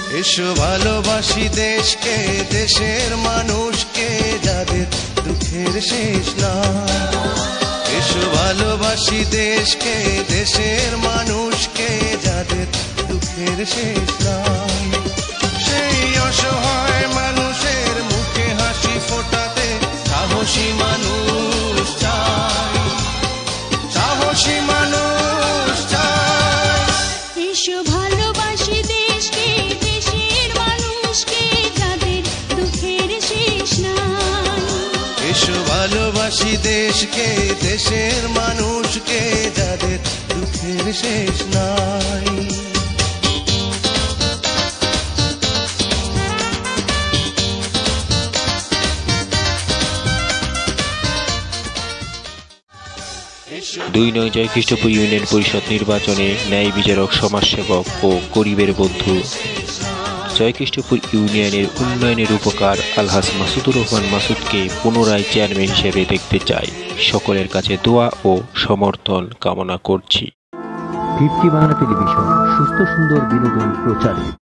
এসো ভালোবাসি দেশকে, দেশের মানুষকে, যাদের দুঃখের শেষ নাই। এসো ভালোবাসি দেশকে, দেশের মানুষকে, যাদের দুঃখের শেষ নাই। সেই অসহায় মানুষের মুখে হাসি ফোটাতে সাহসী মানুষ চাই, সাহসী মানুষ চাই। এসো ভালোবাসি দেশকে, দেশের মানুষকে, যাদের দুঃখের শেষ নাই। এসো ভালোবাসি দেশকে, দেশের মানুষকে, যাদের দুঃখের শেষ নাই। দুই নং জয়খ্রিস্টপুর ইউনিয়ন পরিষদ নির্বাচনে ন্যায় বিচারক, সমাজসেবক ও গরিবের বন্ধু জয়খ্রিস্টপুর ইউনিয়নের উন্নয়নের উপকার আলহাজ মাসুদুর রহমান মাসুদকে পুনরায় চেয়ারম্যান হিসেবে দেখতে চাই। সকলের কাছে দোয়া ও সমর্থন কামনা করছি। 50 বাংলা টেলিভিশন, সুস্থ সুন্দর বিনোদন প্রচারে।